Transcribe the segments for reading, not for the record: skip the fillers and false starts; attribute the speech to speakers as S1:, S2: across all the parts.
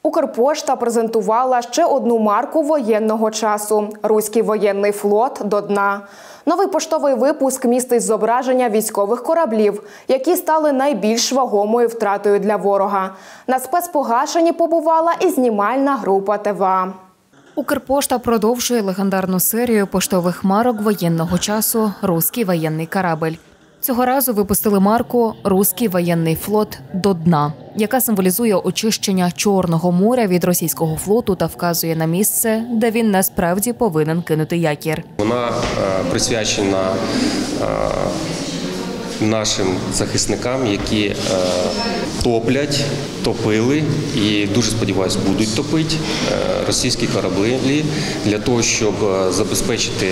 S1: Укрпошта презентувала ще одну марку воєнного часу – «Руський воєнний флот до дна». Новий поштовий випуск містить зображення військових кораблів, які стали найбільш вагомою втратою для ворога. На спецпогашенні побувала і знімальна група ТВА.
S2: Укрпошта продовжує легендарну серію поштових марок воєнного часу «Руський воєнний корабль». Цього разу випустили марку «Руський воєнний флот до дна», яка символізує очищення Чорного моря від російського флоту та вказує на місце, де він насправді повинен кинути якір.
S3: Вона присвячена нашим захисникам, які топлять, топили і, дуже сподіваюся, будуть топити російські кораблі для того, щоб забезпечити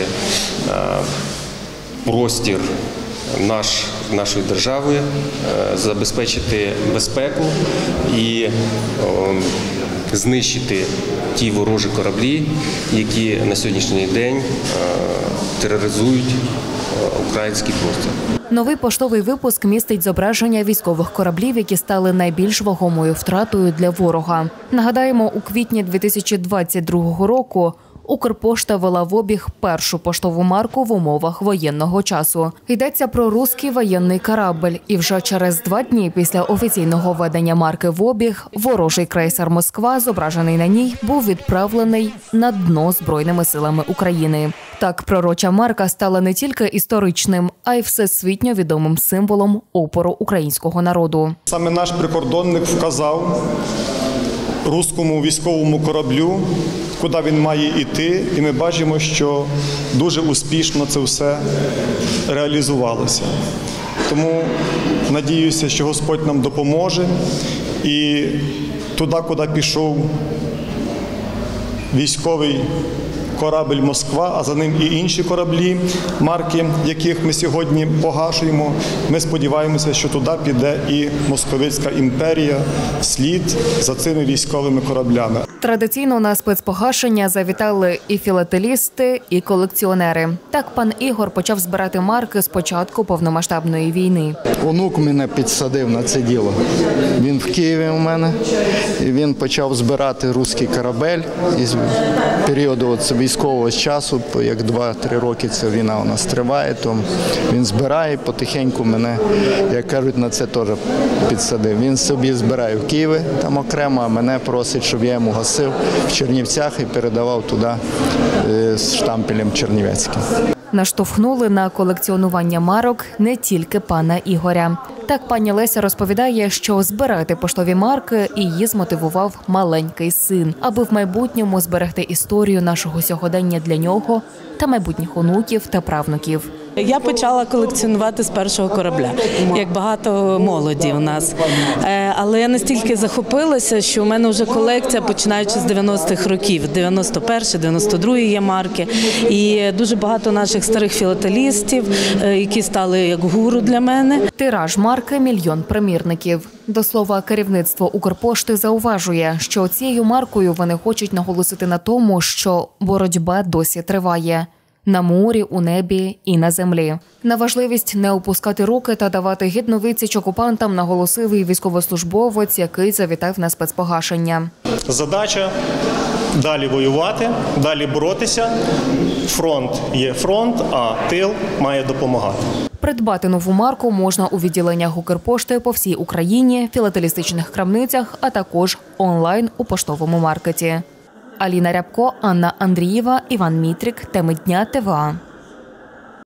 S3: простір нашої держави, забезпечити безпеку і знищити ті ворожі кораблі, які на сьогоднішній день тероризують український простір.
S2: Новий поштовий випуск містить зображення військових кораблів, які стали найбільш вагомою втратою для ворога. Нагадаємо, у квітні 2022 року Укрпошта ввела в обіг першу поштову марку в умовах воєнного часу. Йдеться про «Руський воєнний корабль». І вже через 2 дні після офіційного введення марки в обіг ворожий крейсер «Москва», зображений на ній, був відправлений на дно Збройними силами України. Так, пророча марка стала не тільки історичним, а й всесвітньо відомим символом опору українського народу.
S4: Саме наш прикордонник вказав руському військовому кораблю, куди він має йти, і ми бачимо, що дуже успішно це все реалізувалося. Тому надіюся, що Господь нам допоможе і туди, куди пішов військовий корабль «Москва», а за ним і інші кораблі, марки, яких ми сьогодні погашуємо. Ми сподіваємося, що туди піде і Московицька імперія вслід за цими військовими кораблями.
S2: Традиційно на спецпогашення завітали і філателісти, і колекціонери. Так пан Ігор почав збирати марки з початку повномасштабної війни.
S5: Онук мене підсадив на це діло. Він в Києві у мене, і він почав збирати «Руський корабель» із періоду військового часу, як 2-3 роки ця війна у нас триває, то він збирає, потихеньку мене, як кажуть, на це теж підсадив. Він собі збирає в Києві там окремо, а мене просить, щоб я йому гасив в Чернівцях і передавав туди з штампелем чернівецьким.
S2: Наштовхнули на колекціонування марок не тільки пана Ігоря. Так пані Леся розповідає, що збирати поштові марки її змотивував маленький син, аби в майбутньому зберегти історію нашого сьогодення для нього та майбутніх онуків та правнуків.
S6: Я почала колекціонувати з першого корабля, як багато молоді у нас. Але я настільки захопилася, що у мене вже колекція, починаючи з 90-х років, 91-й, 92-й є марки. І дуже багато наших старих філателістів, які стали як гуру для мене.
S2: Тираж марки – 1 мільйон примірників. До слова, керівництво Укрпошти зауважує, що цією маркою вони хочуть наголосити на тому, що боротьба досі триває. На морі, у небі і на землі. На важливість не опускати руки та давати гідну відсіч окупантам наголосив і військовослужбовець, який завітав на спецпогашення.
S7: Задача – далі воювати, далі боротися. Фронт є фронт, а тил має допомагати.
S2: Придбати нову марку можна у відділеннях Укрпошти по всій Україні, філателістичних крамницях, а також онлайн у поштовому маркеті. Аліна Рябко, Анна Андрієва, Іван Мітрик. Теми дня ТВА.